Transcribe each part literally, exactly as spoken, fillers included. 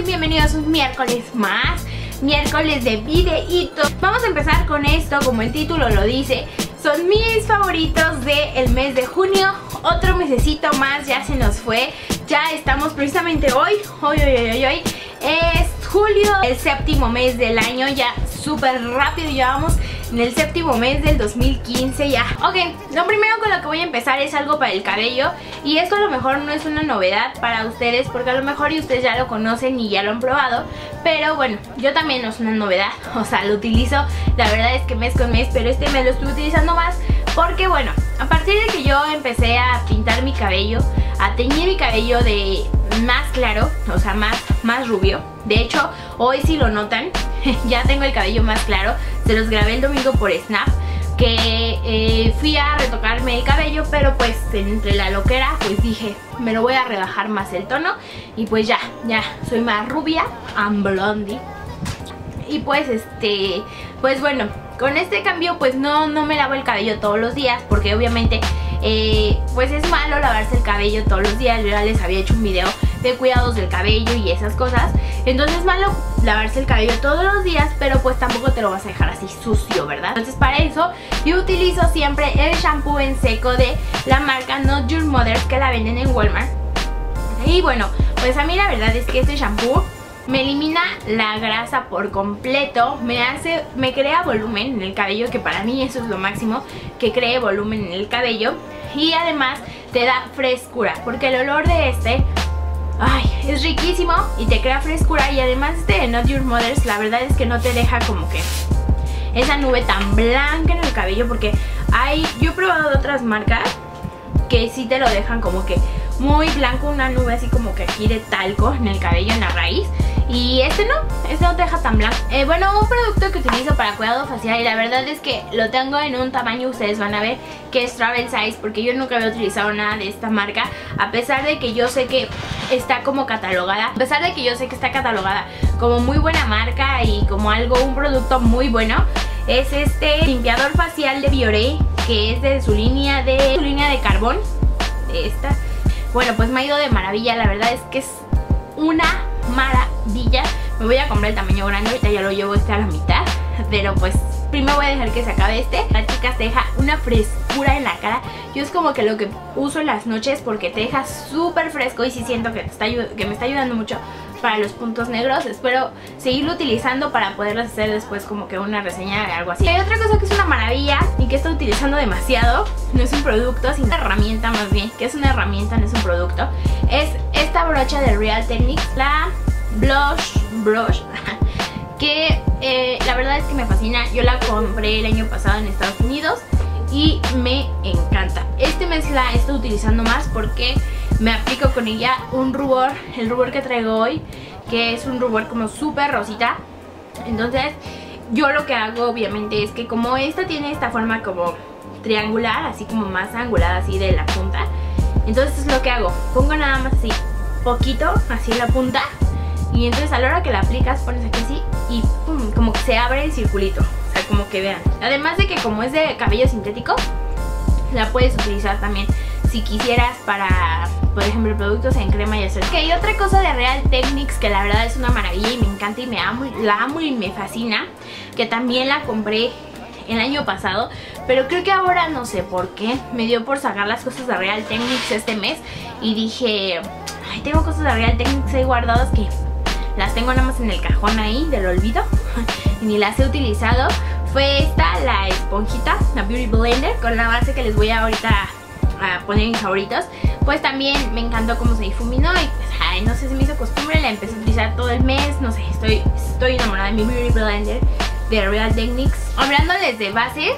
bienvenidos un miércoles más, miércoles de videitos. Vamos a empezar con esto, como el título lo dice, son mis favoritos del mes de junio. Otro mesecito más ya se nos fue, ya estamos precisamente hoy, hoy, hoy, hoy, hoy, hoy. Es julio, el séptimo mes del año, ya súper rápido, ya vamos en el séptimo mes del dos mil quince ya. Ok, lo primero con lo que voy a empezar es algo para el cabello. Y esto a lo mejor no es una novedad para ustedes, porque a lo mejor y ustedes ya lo conocen y ya lo han probado. Pero bueno, yo también no es una novedad, o sea, lo utilizo, la verdad es que mes con mes, pero este mes lo estoy utilizando más. Porque bueno, a partir de que yo empecé a pintar mi cabello, a teñir mi cabello de más claro, o sea, más, más rubio. De hecho, hoy si lo notan, ya tengo el cabello más claro. Se los grabé el domingo por Snap, que eh, fui a retocarme el cabello, pero pues entre la loquera, pues dije, me lo voy a rebajar más el tono. Y pues ya, ya soy más rubia, I'm blondie. Y pues este, pues bueno, con este cambio pues no, no me lavo el cabello todos los días, porque obviamente eh, pues es malo lavarse el cabello todos los días. Yo ya les había hecho un video de cuidados del cabello y esas cosas. Entonces es malo lavarse el cabello todos los días, pero pues tampoco te lo vas a dejar así sucio, ¿verdad? Entonces para eso yo utilizo siempre el shampoo en seco de la marca Not Your Mother, que la venden en Walmart. Y bueno, pues a mí la verdad es que este shampoo me elimina la grasa por completo, me hace, me crea volumen en el cabello, que para mí eso es lo máximo, que cree volumen en el cabello. Y además te da frescura, porque el olor de este, ay, es riquísimo y te crea frescura. Y además este de Not Your Mother's, la verdad es que no te deja como que esa nube tan blanca en el cabello, porque hay, yo he probado de otras marcas que sí te lo dejan como que muy blanco, una nube así como que aquí de talco en el cabello, en la raíz. Y este no, este no te deja tan blanco. eh, Bueno, un producto que utilizo para cuidado facial, y la verdad es que lo tengo en un tamaño, ustedes van a ver que es travel size, porque yo nunca había utilizado nada de esta marca. A pesar de que yo sé que está como catalogada, a pesar de que yo sé que está catalogada como muy buena marca y como algo, un producto muy bueno. Es este limpiador facial de Bioré, que es de su línea de, su línea de carbón, de esta. Bueno, pues me ha ido de maravilla, la verdad es que es una maravilla. Me voy a comprar el tamaño grande, ahorita ya lo llevo este a la mitad, pero pues primero voy a dejar que se acabe este. La chica te deja una frescura en la cara. Yo es como que lo que uso en las noches, porque te deja súper fresco y sí siento que, te está, que me está ayudando mucho para los puntos negros. Espero seguirlo utilizando para poderles hacer después como que una reseña de algo así. Hay otra cosa que es una maravilla y que estoy utilizando demasiado, no es un producto, sino una herramienta más bien, que es una herramienta, no es un producto. Es esta brocha de Real Techniques, la Blush Brush, que eh, la verdad es que me fascina. Yo la compré el año pasado en Estados Unidos y me encanta. Este mes la estoy utilizando más porque me aplico con ella un rubor, el rubor que traigo hoy, que es un rubor como súper rosita. Entonces yo lo que hago obviamente es que, como esta tiene esta forma como triangular, así como más angulada así de la punta, entonces es lo que hago, pongo nada más así, poquito, así en la punta. Y entonces a la hora que la aplicas pones aquí así y pum, como que se abre el circulito. O sea, como que vean. Además de que como es de cabello sintético, la puedes utilizar también si quisieras para, por ejemplo, productos en crema y aceite. Ok, otra cosa de Real Techniques que la verdad es una maravilla y me encanta y me amo, la amo y me fascina, que también la compré el año pasado, pero creo que ahora no sé por qué me dio por sacar las cosas de Real Techniques este mes. Y dije, ay, tengo cosas de Real Techniques ahí guardadas que las tengo nada más en el cajón ahí del olvido y ni las he utilizado. Fue esta, la esponjita, la Beauty Blender, con la base que les voy a ahorita a poner mis favoritos. Pues también me encantó cómo se difuminó y pues, ay, no sé, se me hizo costumbre, la empecé a utilizar todo el mes. No sé, estoy, estoy enamorada de mi Beauty Blender de Real Techniques. Hablándoles de base,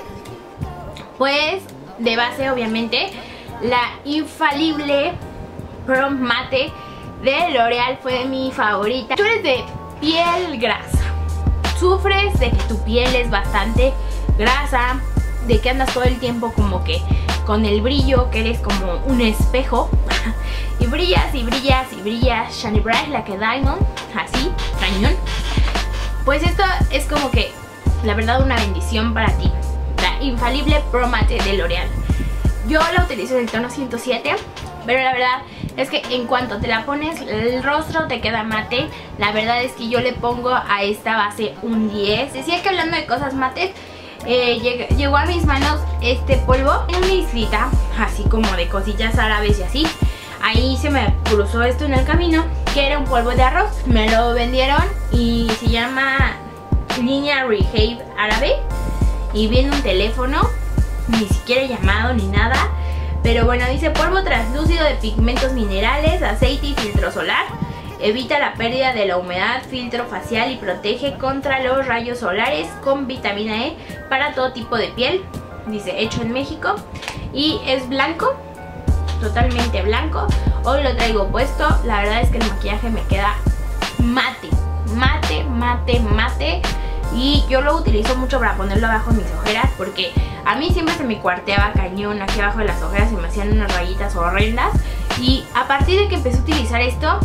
pues de base obviamente la infalible Prom Mate de L'Oreal fue de mi favorita. Tú eres de piel grasa, sufres de que tu piel es bastante grasa, de que andas todo el tiempo como que con el brillo, que eres como un espejo y brillas y brillas y brillas shiny bright like a diamond, así, cañón. Pues esto es como que la verdad una bendición para ti, la infalible Pro Mate de L'Oreal. Yo la utilizo en el tono ciento siete, pero la verdad es que en cuanto te la pones el rostro te queda mate. La verdad es que yo le pongo a esta base un diez. Decía que hablando de cosas mates, eh, lleg llegó a mis manos este polvo en una islita, así como de cosillas árabes y así. Ahí se me cruzó esto en el camino, que era un polvo de arroz. Me lo vendieron y se llama Línea Rehab Árabe. Y viene un teléfono, ni siquiera he llamado ni nada. Pero bueno, dice polvo translúcido de pigmentos minerales, aceite y filtro solar. Evita la pérdida de la humedad, filtro facial y protege contra los rayos solares con vitamina E para todo tipo de piel. Dice hecho en México y es blanco, totalmente blanco. Hoy lo traigo puesto. La verdad es que el maquillaje me queda mate, mate, mate, mate. Y yo lo utilizo mucho para ponerlo abajo de mis ojeras, porque a mí siempre se me cuarteaba cañón aquí abajo de las ojeras y me hacían unas rayitas horrendas. Y a partir de que empecé a utilizar esto,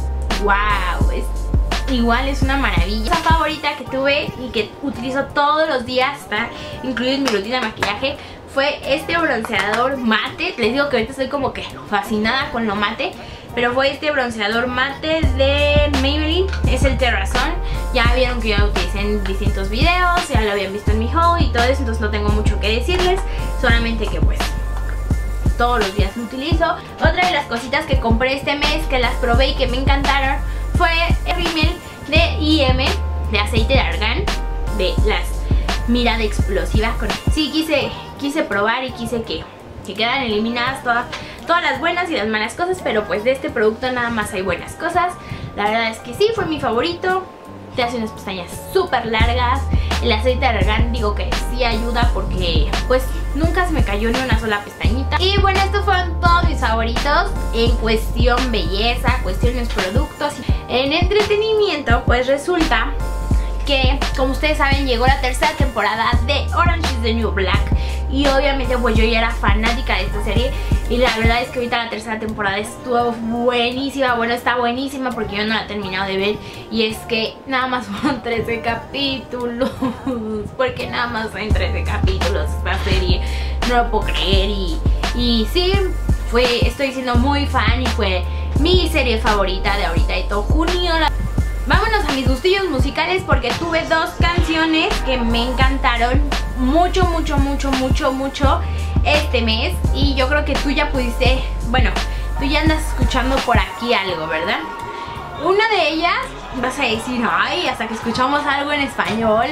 wow, es igual, es una maravilla. La favorita que tuve y que utilizo todos los días, está incluido en mi rutina de maquillaje, fue este bronceador mate. Les digo que ahorita estoy como que fascinada con lo mate, pero fue este bronceador mate de Maybelline, es el Terrazón. Ya vieron que yo lo utilicé en distintos videos, ya lo habían visto en mi haul y todo eso, entonces no tengo mucho que decirles, solamente que pues todos los días lo utilizo. Otra de las cositas que compré este mes, que las probé y que me encantaron, fue el rímel de I M de aceite de argán, de las mirada explosivas. Con... Sí, quise, quise probar y quise que, que quedaran eliminadas todas, todas las buenas y las malas cosas, pero pues de este producto nada más hay buenas cosas. La verdad es que sí, fue mi favorito. Te hace unas pestañas súper largas. El aceite de argán digo que sí ayuda porque pues nunca se me cayó ni una sola pestañita. Y bueno, estos fueron todos mis favoritos en cuestión belleza, cuestiones productos. En entretenimiento pues resulta que, como ustedes saben, llegó la tercera temporada de Orange is the New Black. Y obviamente pues yo ya era fanática de esta serie. Y la verdad es que ahorita la tercera temporada estuvo buenísima. Bueno, está buenísima porque yo no la he terminado de ver. Y es que nada más fueron trece capítulos. Porque nada más hay trece capítulos esta serie. No lo puedo creer. Y, y sí, fue, estoy siendo muy fan y fue mi serie favorita de ahorita de todo junio. Vámonos a mis gustillos musicales porque tuve dos canciones que me encantaron mucho, mucho, mucho, mucho, mucho este mes. Y yo creo que tú ya pudiste, bueno, tú ya andas escuchando por aquí algo, ¿verdad? Una de ellas vas a decir, ay, hasta que escuchamos algo en español.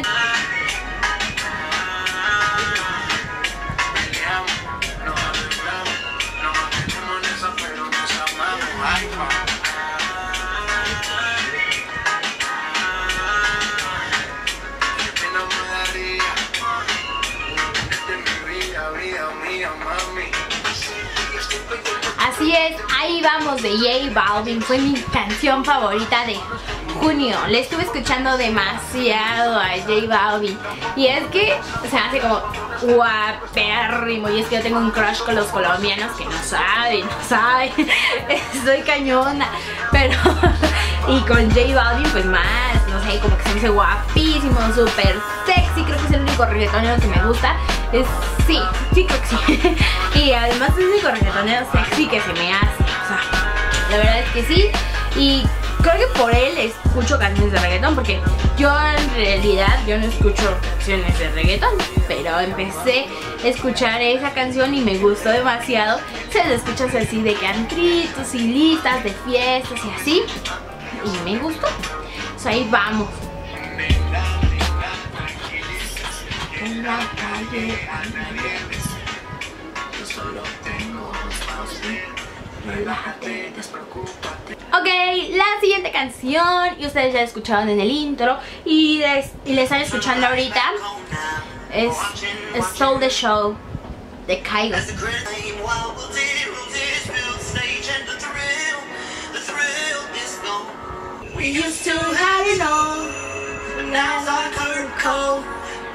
Así es, Ahí Vamos de J Balvin fue mi canción favorita de junio. Le estuve escuchando demasiado a J Balvin y es que se hace como guapérrimo. Y es que yo tengo un crush con los colombianos que no saben, no saben. Estoy cañona, pero y con J Balvin pues más, no sé, como que se me hace guapísimo, súper sexy. Creo que es el único reggaetonero que me gusta. Es, sí, sí creo que sí. Y además es el único reggaetonero sexy que se me hace. O sea, la verdad es que sí. Y creo que por él escucho canciones de reggaetón, porque yo en realidad yo no escucho canciones de reggaetón, pero empecé a escuchar esa canción y me gustó demasiado. Se las escuchas así de cantritos y listas de fiestas y así, y me gustó. Pues ahí vamos. En la calle, yo solo tengo relájate, despreocúpate. Ok, la siguiente canción, y ustedes ya la escucharon en el intro y les, y les están escuchando ahorita, es Stole the Show de Kygo. We used to have it all, but now I can't recall.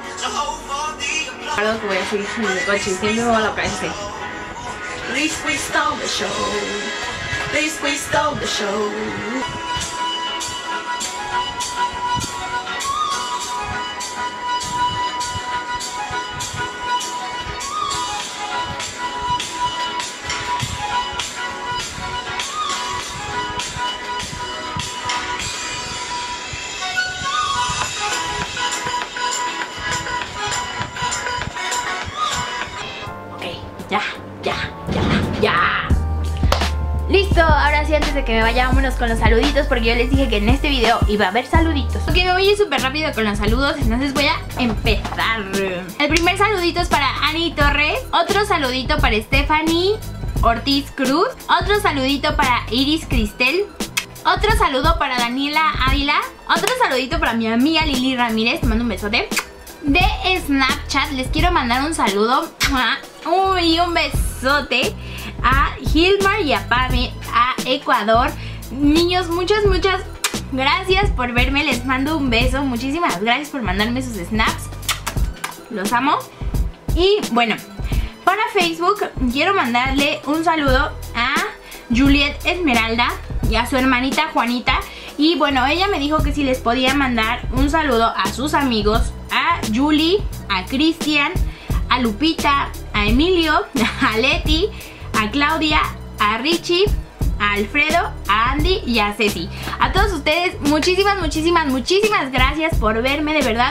Algo que voy a decir en el coche, siempre me va a la cabeza. At least we stole the show. At least we stole the show. ya, ya, ya, ya. Listo, ahora sí, antes de que me vaya, vámonos con los saluditos, porque yo les dije que en este video iba a haber saluditos. Ok, me voy a ir súper rápido con los saludos, entonces voy a empezar. El primer saludito es para Ani Torres. Otro saludito para Stephanie Ortiz Cruz. Otro saludito para Iris Cristel. Otro saludo para Daniela Ávila. Otro saludito para mi amiga Lili Ramírez. Te mando un besote. De Snapchat les quiero mandar un saludo. Uy, un besote a Gilmar y a Pame, a Ecuador. Niños, muchas, muchas gracias por verme. Les mando un beso. Muchísimas gracias por mandarme sus snaps. Los amo. Y bueno, para Facebook quiero mandarle un saludo a Juliet Esmeralda y a su hermanita Juanita. Y bueno, ella me dijo que si les podía mandar un saludo a sus amigos, a Julie, a Cristian, a Lupita, a Emilio, a Leti, a Claudia, a Richie, a Alfredo, a Andy y a Ceci. A todos ustedes, muchísimas, muchísimas, muchísimas gracias por verme, de verdad.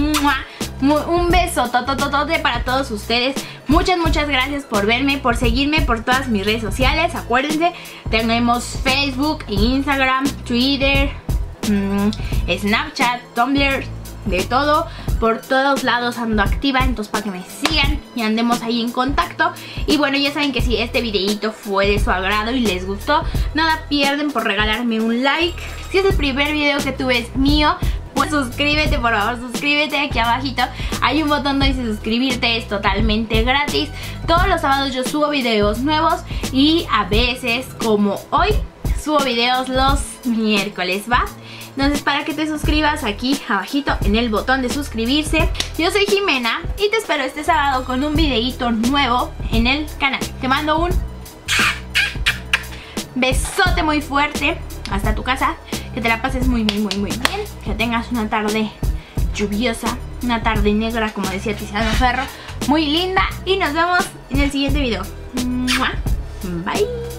Un beso totototote para todos ustedes. Muchas, muchas gracias por verme, por seguirme por todas mis redes sociales. Acuérdense, tenemos Facebook, Instagram, Twitter, mmm, Snapchat, Tumblr, de todo. Por todos lados ando activa, entonces para que me sigan y andemos ahí en contacto. Y bueno, ya saben que si este videito fue de su agrado y les gustó, nada pierden por regalarme un like. Si es el primer video que tú ves mío, pues suscríbete, por favor, suscríbete. Aquí abajito hay un botón donde dice suscribirte, es totalmente gratis. Todos los sábados yo subo videos nuevos y a veces, como hoy, subo videos los miércoles, ¿va? Entonces, para que te suscribas, aquí abajito en el botón de suscribirse. Yo soy Jimena y te espero este sábado con un videito nuevo en el canal. Te mando un besote muy fuerte hasta tu casa. Que te la pases muy, muy, muy, muy bien. Que tengas una tarde lluviosa, una tarde negra, como decía Tiziano Ferro, muy linda. Y nos vemos en el siguiente video. Bye.